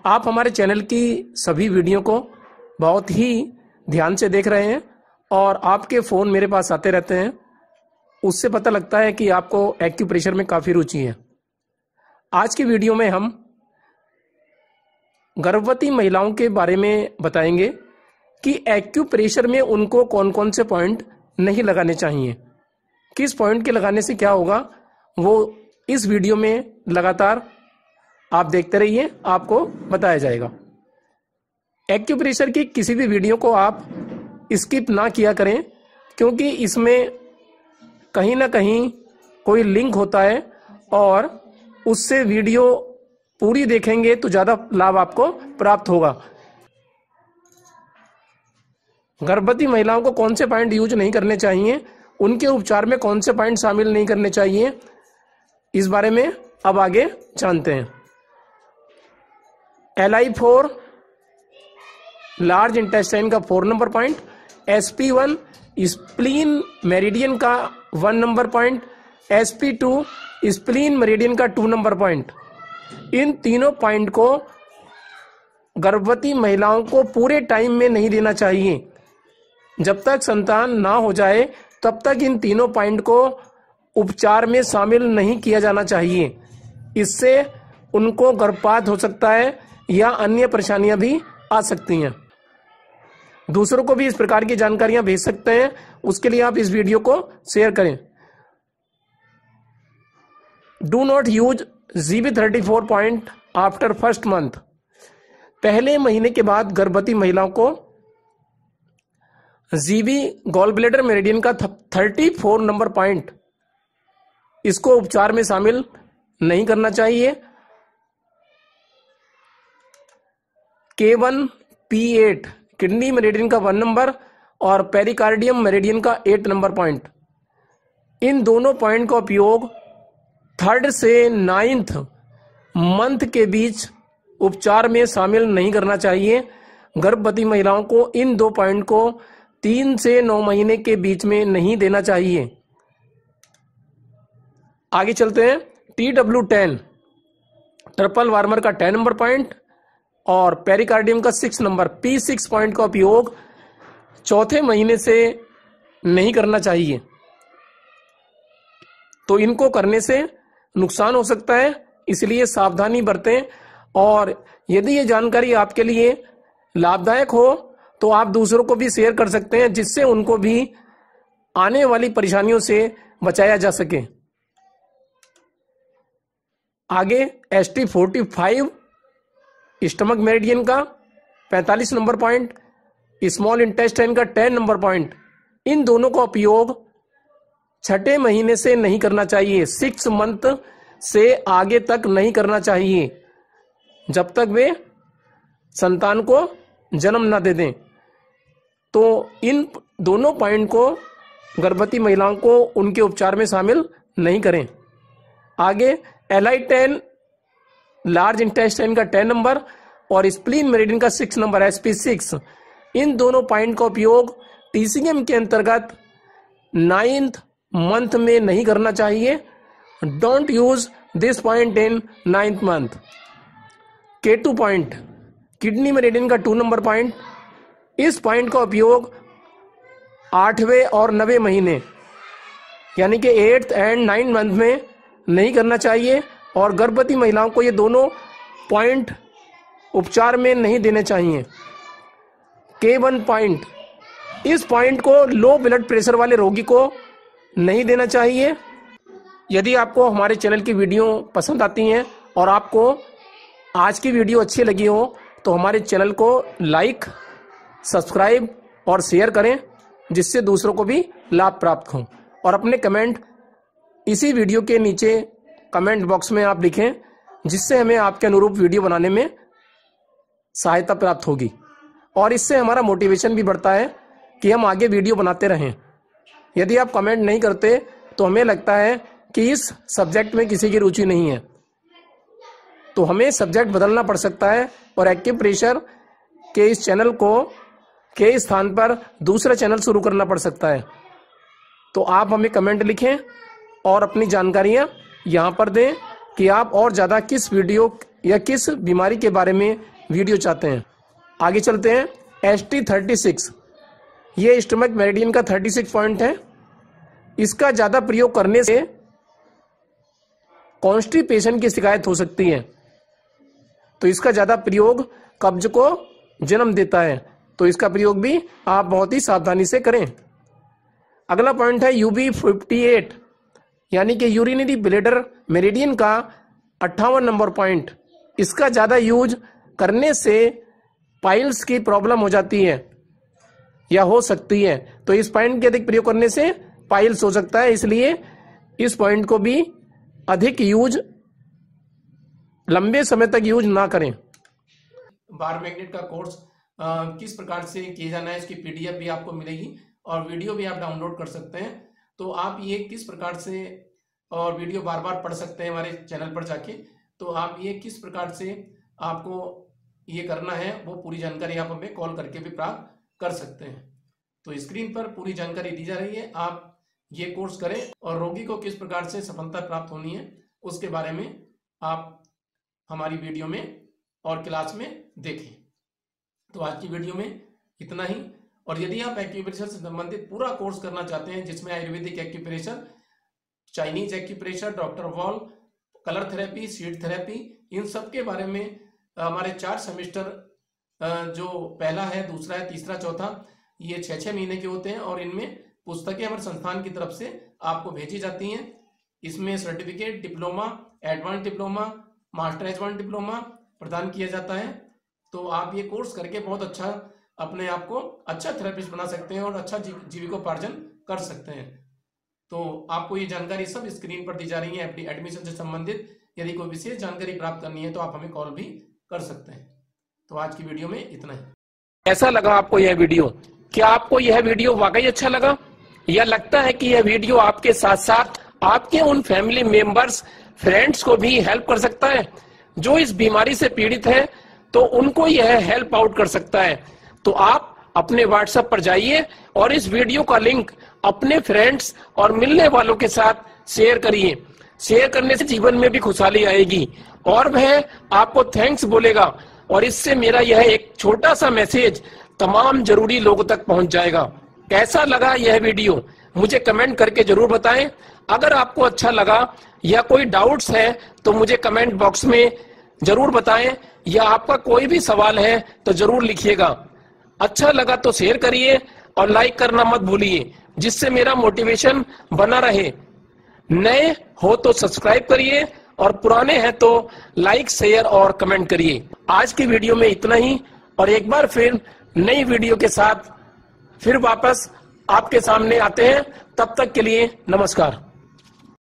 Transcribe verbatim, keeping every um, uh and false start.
आप हमारे चैनल की सभी वीडियो को बहुत ही ध्यान से देख रहे हैं और आपके फ़ोन मेरे पास आते रहते हैं। उससे पता लगता है कि आपको एक्यूप्रेशर में काफ़ी रुचि है। आज की वीडियो में हम गर्भवती महिलाओं के बारे में बताएंगे कि एक्यूप्रेशर में उनको कौन कौन से पॉइंट नहीं लगाने चाहिए, किस पॉइंट के लगाने से क्या होगा, वो इस वीडियो में लगातार आप देखते रहिए, आपको बताया जाएगा। एक्यूप्रेशर की किसी भी वीडियो को आप स्किप ना किया करें, क्योंकि इसमें कहीं ना कहीं कोई लिंक होता है और उससे वीडियो पूरी देखेंगे तो ज़्यादा लाभ आपको प्राप्त होगा। गर्भवती महिलाओं को कौन से पॉइंट यूज नहीं करने चाहिए, उनके उपचार में कौन से पॉइंट शामिल नहीं करने चाहिए, इस बारे में अब आगे जानते हैं। L I four large intestine का four number point, S P one spleen meridian का one number point, S P two spleen meridian का टू नंबर पॉइंट। इन तीनों पॉइंट को गर्भवती महिलाओं को पूरे टाइम में नहीं देना चाहिए। जब तक संतान ना हो जाए तब तक इन तीनों पॉइंट को उपचार में शामिल नहीं किया जाना चाहिए। इससे उनको गर्भपात हो सकता है या अन्य परेशानियां भी आ सकती हैं। दूसरों को भी इस प्रकार की जानकारियां भेज सकते हैं, उसके लिए आप इस वीडियो को शेयर करें। Do not use G B thirty four point after first month. पहले महीने के बाद गर्भवती महिलाओं को जीबी गॉल ब्लैडर मेरिडियन का थर्टी फोर नंबर पॉइंट, इसको उपचार में शामिल नहीं करना चाहिए। K one P eight kidney meridian का वन नंबर और पेरिकार्डियम मेरिडियन का एट नंबर पॉइंट, इन दोनों पॉइंट का उपयोग थर्ड से नाइन्थ मंथ के बीच उपचार में शामिल नहीं करना चाहिए। गर्भवती महिलाओं को इन दो पॉइंट को तीन से नौ महीने के बीच में नहीं देना चाहिए। आगे चलते हैं। T W ten triple warmer का टेन नंबर पॉइंट और पेरिकार्डियम का six number P six point का उपयोग चौथे महीने से नहीं करना चाहिए। तो इनको करने से नुकसान हो सकता है, इसलिए सावधानी बरतें। और यदि ये जानकारी आपके लिए लाभदायक हो तो आप दूसरों को भी शेयर कर सकते हैं, जिससे उनको भी आने वाली परेशानियों से बचाया जा सके। आगे S T forty five stomach meridian का पैंतालीस नंबर पॉइंट, स्मॉल इंटेस्टाइन का टेन नंबर पॉइंट, इन दोनों का उपयोग छठे महीने से नहीं करना चाहिए। सिक्स मंथ से आगे तक नहीं करना चाहिए, जब तक वे संतान को जन्म न दे दें। तो इन दोनों पॉइंट को गर्भवती महिलाओं को उनके उपचार में शामिल नहीं करें। आगे L I ten large intestine का टेन नंबर और स्प्लीन मेरिडियन का six number S P six, इन दोनों पॉइंट का उपयोग टी सी एम के अंतर्गत नाइन्थ मंथ में नहीं करना चाहिए। Don't use this point in ninth month. K two point kidney meridian का टू नंबर पॉइंट, इस पॉइंट का उपयोग आठवें और नवे महीने यानी कि एट्थ एंड नाइन मंथ में नहीं करना चाहिए और गर्भवती महिलाओं को ये दोनों पॉइंट उपचार में नहीं देने चाहिए। के वन पॉइंट, इस पॉइंट को लो ब्लड प्रेशर वाले रोगी को नहीं देना चाहिए। यदि आपको हमारे चैनल की वीडियो पसंद आती हैं और आपको आज की वीडियो अच्छी लगी हो तो हमारे चैनल को लाइक, सब्सक्राइब और शेयर करें, जिससे दूसरों को भी लाभ प्राप्त हो। और अपने कमेंट इसी वीडियो के नीचे कमेंट बॉक्स में आप लिखें, जिससे हमें आपके अनुरूप वीडियो बनाने में सहायता प्राप्त होगी और इससे हमारा मोटिवेशन भी बढ़ता है कि हम आगे वीडियो बनाते रहें। यदि आप कमेंट नहीं करते तो हमें लगता है कि इस सब्जेक्ट में किसी की रुचि नहीं है, तो हमें सब्जेक्ट बदलना पड़ सकता है और एक्यूप्रेशर के इस चैनल को के स्थान पर दूसरा चैनल शुरू करना पड़ सकता है। तो आप हमें कमेंट लिखें और अपनी जानकारियां यहाँ पर दें कि आप और ज़्यादा किस वीडियो या किस बीमारी के बारे में वीडियो चाहते हैं। आगे चलते हैं। एस टी थर्टी सिक्स, ये स्टमक मेरिडियन का थर्टी सिक्स पॉइंट है। इसका ज़्यादा प्रयोग करने से कॉन्स्टिपेशन की शिकायत हो सकती है, तो इसका ज़्यादा प्रयोग कब्ज को जन्म देता है, तो इसका प्रयोग भी आप बहुत ही सावधानी से करें। अगला पॉइंट है यू बी फिफ्टी एट, यानी कि यूरिनरी ब्लैडर मेरिडियन का अट्ठावन नंबर पॉइंट। इसका ज़्यादा यूज करने से पाइल्स की प्रॉब्लम हो जाती है या हो सकती है, तो इस पॉइंट के अधिक प्रयोग करने से पाइल्स हो सकता है, इसलिए इस पॉइंट को भी अधिक यूज, लंबे समय तक यूज ना करें। बार मैग्नेट का कोर्स आ, किस प्रकार से किया जाना है, इसकी पीडीएफ भी आपको मिलेगी और वीडियो भी आप डाउनलोड कर सकते हैं। तो आप ये किस प्रकार से, और वीडियो बार बार पढ़ सकते हैं हमारे चैनल पर जाके, तो आप ये किस प्रकार से आपको ये करना है वो पूरी जानकारी आप हमें कॉल करके भी प्राप्त कर सकते हैं। तो स्क्रीन पर पूरी जानकारी दी जा रही है, आप ये कोर्स करें और रोगी को किस प्रकार से सफलता प्राप्त होनी है उसके बारे में आप हमारी वीडियो में और क्लास में देखें। तो आज की वीडियो में इतना ही, और यदि आप एक्यूप्रेशर से संबंधित पूरा कोर्स करना चाहते हैं जिसमें Ayurvedic acupressure, Chinese acupressure, doctor Voll, colour therapy, seed therapy, इन सब के बारे में हमारे चार सेमेस्टर, जो पहला है, दूसरा है, तीसरा, चौथा, ये छः छः महीने के होते हैं और इनमें पुस्तकें हमारे संस्थान की तरफ से आपको भेजी जाती हैं। इसमें certificate, diploma, advance diploma, master advance diploma प्रदान किया जाता है। तो आप ये कोर्स करके बहुत अच्छा अपने आप को अच्छा थेरेपिस्ट बना सकते हैं और अच्छा जीविकोपार्जन कर सकते हैं। तो आपको ये जानकारी सब स्क्रीन पर दी जा रही है एडमिशन से संबंधित। यदि कोई विशेष जानकारी प्राप्त करनी है तो आप हमें कॉल भी कर सकते हैं। तो आज की वीडियो में इतना ही। कैसा लगा आपको यह वीडियो? क्या आपको यह वीडियो वाकई अच्छा लगा, या लगता है कि यह वीडियो आपके साथ साथ आपके उन फैमिली मेंबर्स, फ्रेंड्स को भी हेल्प कर सकता है जो इस बीमारी से पीड़ित है, तो उनको यह हेल्प आउट कर सकता है? तो आप अपने व्हाट्सएप पर जाइए और इस वीडियो का लिंक अपने फ्रेंड्स और मिलने वालों के साथ शेयर करिए। शेयर करने से जीवन में भी खुशहाली आएगी और वह आपको थैंक्स बोलेगा, और इससे मेरा यह एक छोटा सा मैसेज तमाम जरूरी लोगों तक पहुंच जाएगा। कैसा लगा यह वीडियो मुझे कमेंट करके जरूर बताएं। अगर आपको अच्छा लगा या कोई डाउट्स है तो मुझे कमेंट बॉक्स में जरूर बताएं, या आपका कोई भी सवाल है तो जरूर लिखिएगा। अच्छा लगा तो शेयर करिए और लाइक करना मत भूलिए, जिससे मेरा मोटिवेशन बना रहे। नए हो तो सब्सक्राइब करिए और पुराने हैं तो लाइक, शेयर और कमेंट करिए। आज की वीडियो में इतना ही, और एक बार फिर नई वीडियो के साथ फिर वापस आपके सामने आते हैं। तब तक के लिए नमस्कार।